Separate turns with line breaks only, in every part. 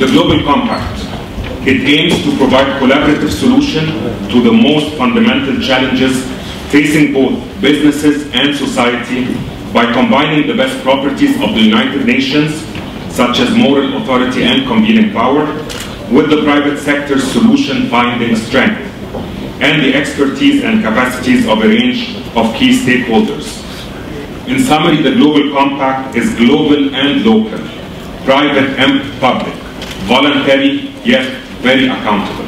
The Global Compact. It aims to provide collaborative solution to the most fundamental challenges facing both businesses and society by combining the best properties of the United Nations, such as moral authority and convening power, with the private sector's solution-finding strength and the expertise and capacities of a range of key stakeholders. In summary, the Global Compact is global and local, private and public, voluntary yet very accountable.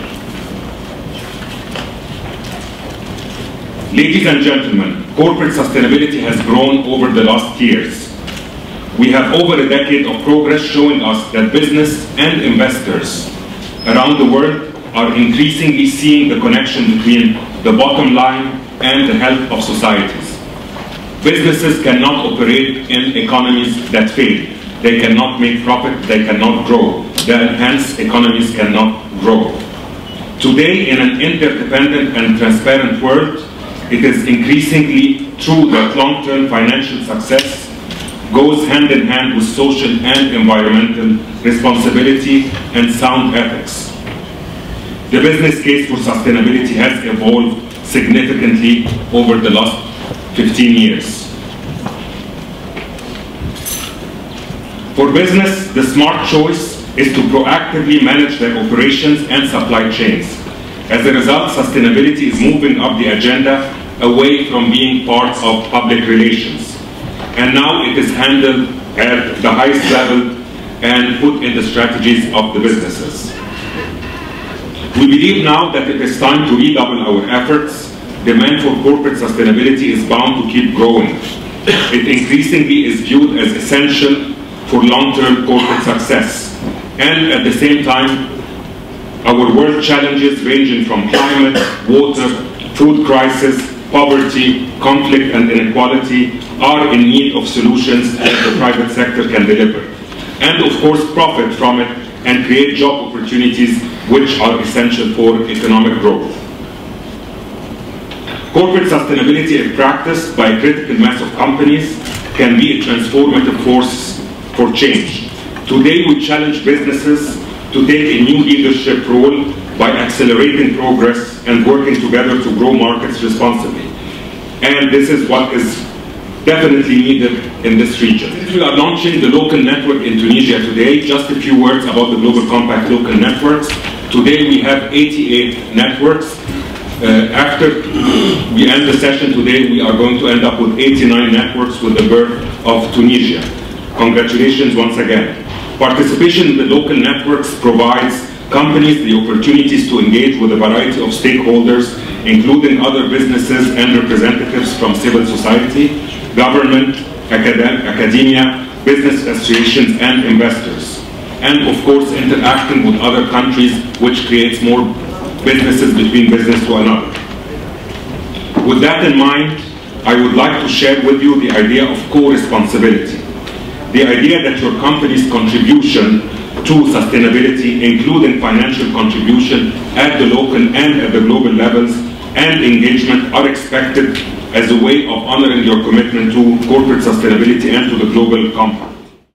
Ladies and gentlemen, corporate sustainability has grown over the last years. We have over a decade of progress showing us that business and investors around the world are increasingly seeing the connection between the bottom line and the health of societies. Businesses cannot operate in economies that fail. They cannot make profit, they cannot grow. Hence, economies cannot grow. Today, in an interdependent and transparent world, it is increasingly true that long-term financial success goes hand in hand with social and environmental responsibility and sound ethics. The business case for sustainability has evolved significantly over the last 15 years. For business, the smart choice is to proactively manage their operations and supply chains. As a result, sustainability is moving up the agenda away from being part of public relations. And now it is handled at the highest level and put in the strategies of the businesses. We believe now that it is time to redouble our efforts. Demand for corporate sustainability is bound to keep growing. It increasingly is viewed as essential for long-term corporate success. And at the same time, our world challenges ranging from climate, water, food crisis, poverty, conflict, and inequality are in need of solutions that the private sector can deliver. And of course, profit from it and create job opportunities which are essential for economic growth. Corporate sustainability, if practiced by a critical mass of companies, can be a transformative force for change. Today, we challenge businesses to take a new leadership role by accelerating progress and working together to grow markets responsibly. And this is what is definitely needed in this region. We are launching the local network in Tunisia today. Just a few words about the Global Compact local networks. Today we have 88 networks. After we end the session today, we are going to end up with 89 networks with the birth of Tunisia. Congratulations once again. Participation in the local networks provides companies the opportunities to engage with a variety of stakeholders, including other businesses and representatives from civil society, government, academia, business associations, and investors. And of course, interacting with other countries, which creates more businesses between business to another. With that in mind, I would like to share with you the idea of co-responsibility. The idea that your company's contribution to sustainability, including financial contribution at the local and at the global levels, and engagement are expected as a way of honoring your commitment to corporate sustainability and to the Global Compact.